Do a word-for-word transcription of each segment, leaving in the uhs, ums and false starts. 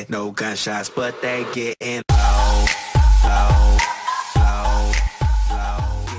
head, no gunshots, but they getting low, low, low, low.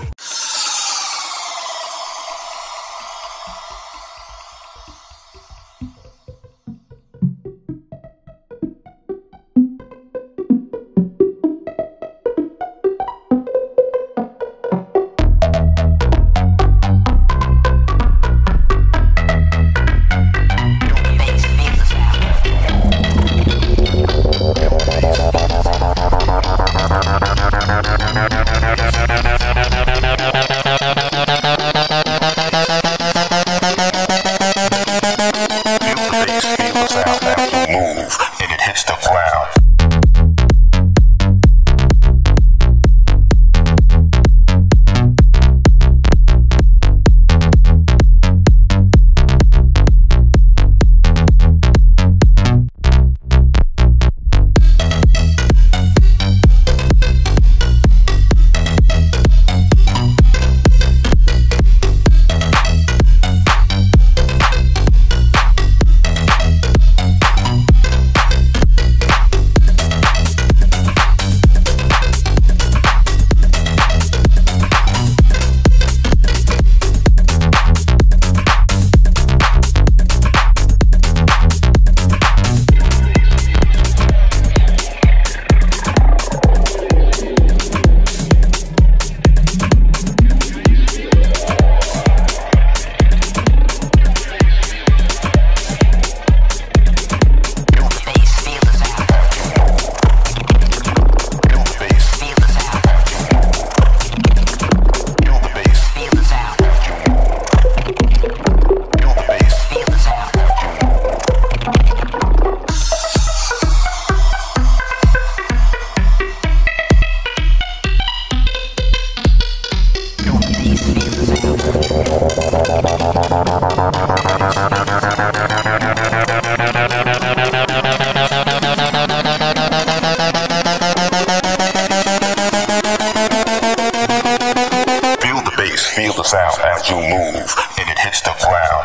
Feel the sound as you move, and it hits the ground.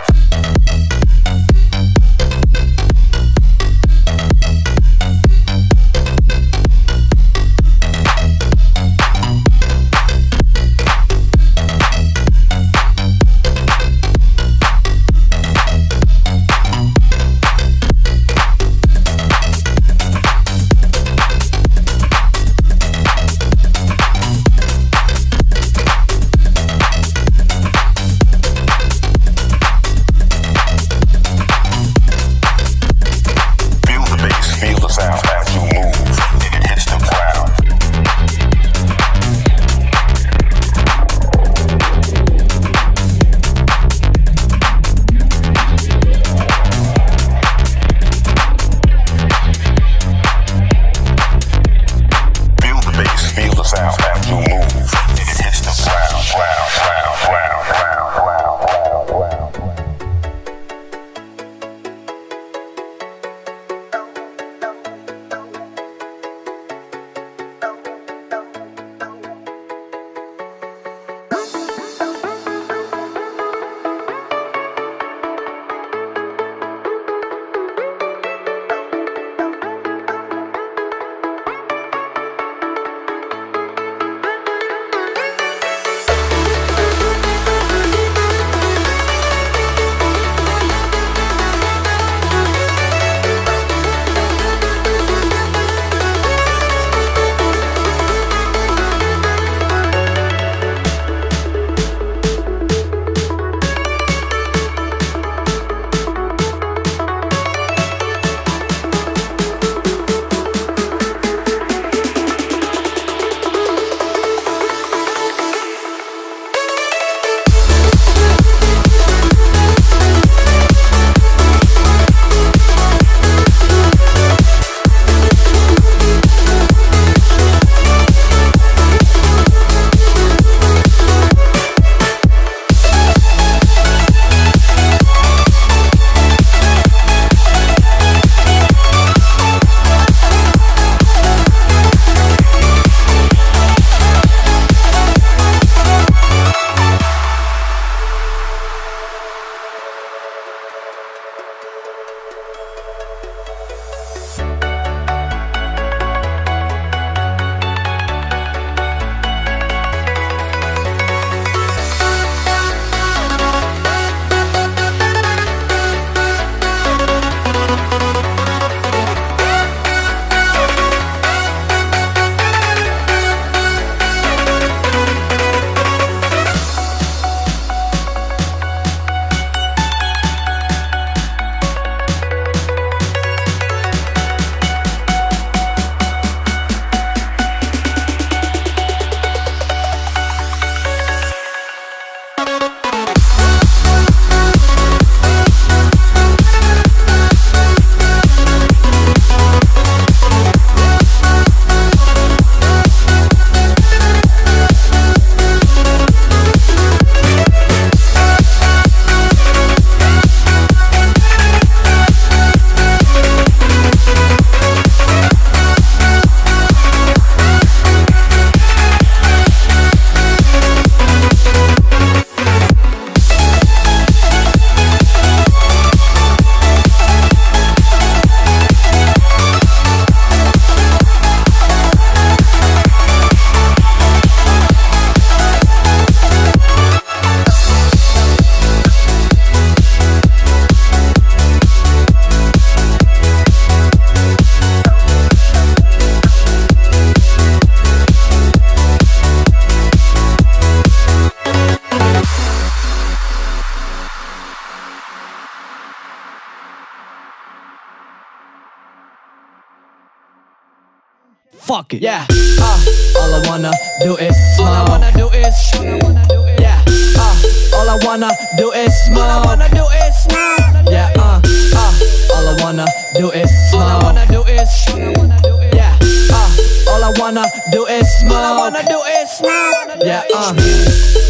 Fuck it. Yeah, uh, all I wanna do is smoke. All I wanna do is, yeah, uh, all I wanna do is smoke. All I wanna do is smoke. Yeah, uh, uh, all I wanna do is smoke. All I wanna do is, yeah, uh, all I wanna do is smoke. All I wanna do is smoke. Yeah, uh.